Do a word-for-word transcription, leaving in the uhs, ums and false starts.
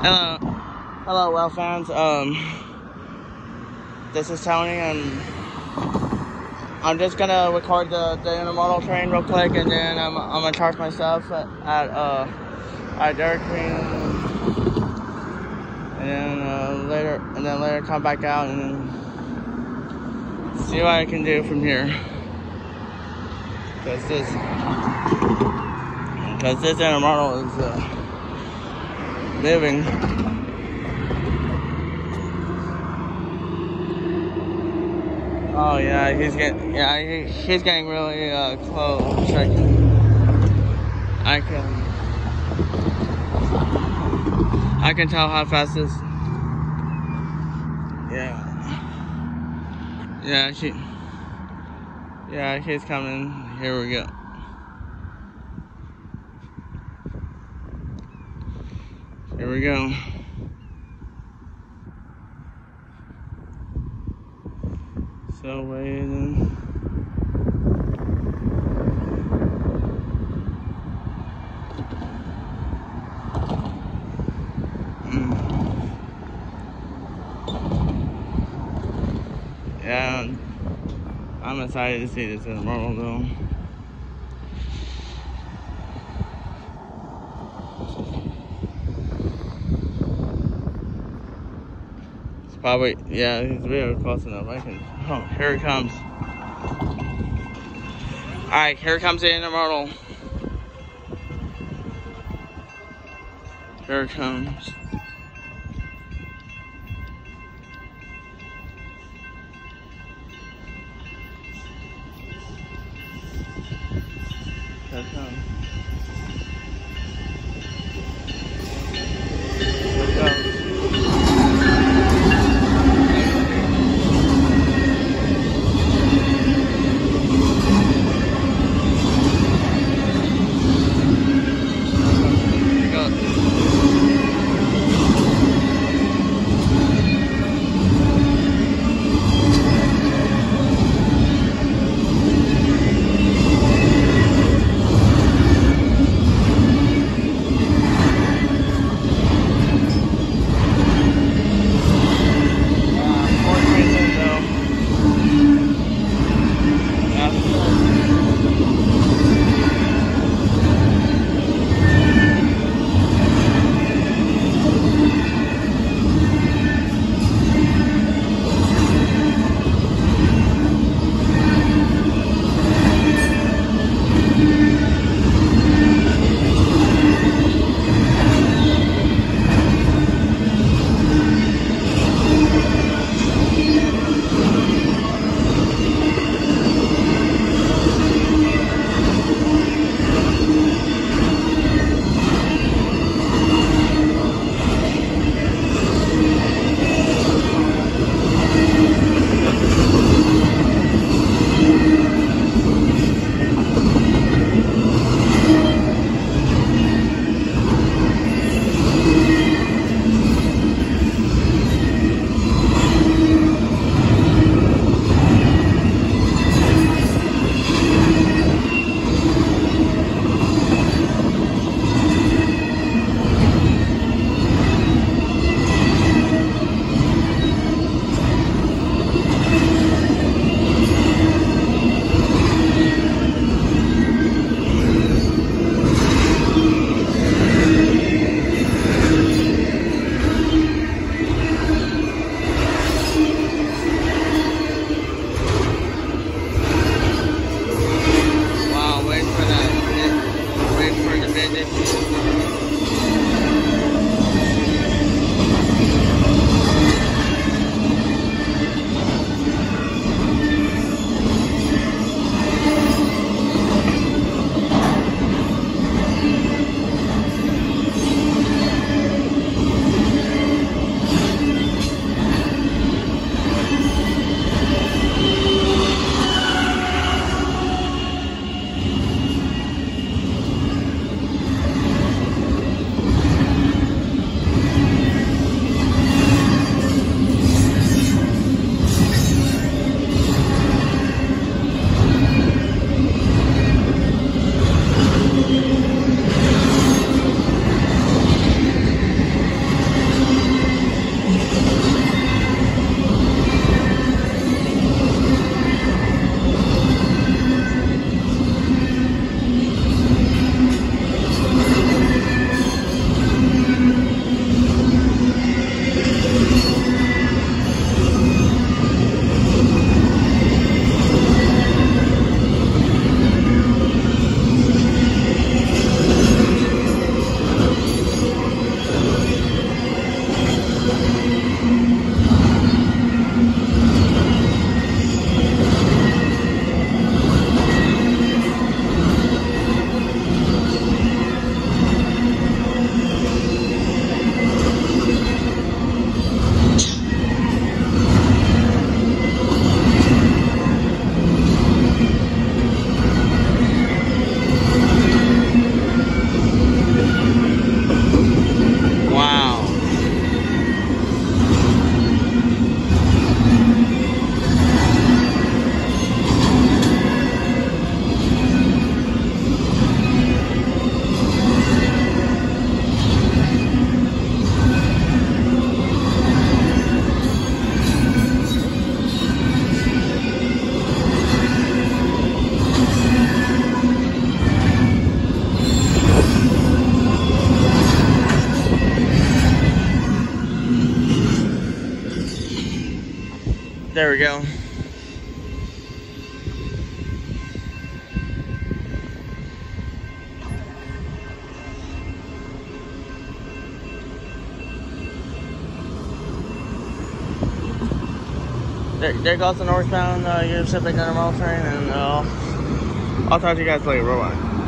Hello, hello, well fans. Um, this is Tony, and I'm just gonna record the, the intermodal train real quick, and then I'm I'm gonna charge myself at, at uh at Dairy Queen, and then uh, later and then later come back out and then see what I can do from here. Cause this, cause this intermodal is uh, moving. Oh yeah, he's getting yeah he, he's getting really uh, close. I can, I can I can tell how fast this. Yeah, yeah she yeah he's coming. Here we go. Here we go. So waiting. Mm. Yeah, I'm excited to see this intermodal though. It's probably, yeah, it's really close enough. I can. Oh, here it comes. Alright, here comes the intermodal. Here it comes. Here it comes. Here it goes. There we go. There, there goes the northbound uh, Union Pacific intermodal train, and uh, I'll talk to you guys later. Bye bye.